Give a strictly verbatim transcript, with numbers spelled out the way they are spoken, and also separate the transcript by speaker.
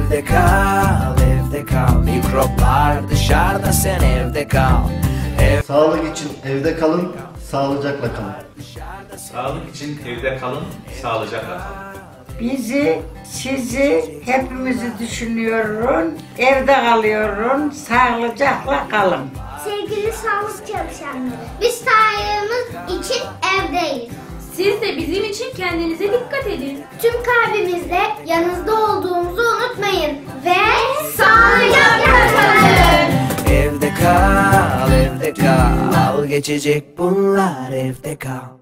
Speaker 1: Evde kal, evde kal. Mikroplar dışarıda, sen evde kal. Ev...
Speaker 2: Sağlık için evde kalın, sağlıcakla kalın.
Speaker 3: Sağlık için evde kalın, sağlıcakla kalın.
Speaker 4: Bizi, sizi, hepimizi düşünüyorum. Evde kalıyorum, sağlıcakla kalın.
Speaker 5: Sevgili sağlık çalışanları, biz sağlığımız için evdeyiz.
Speaker 6: Siz de bizim için kendinize dikkat edin.
Speaker 5: Tüm kalbimizle yanınızda olduğumuzu unutmayın. Ve sağlıcakla kalın.
Speaker 1: Evde kal, evde kal. Al geçecek bunlar, evde kal.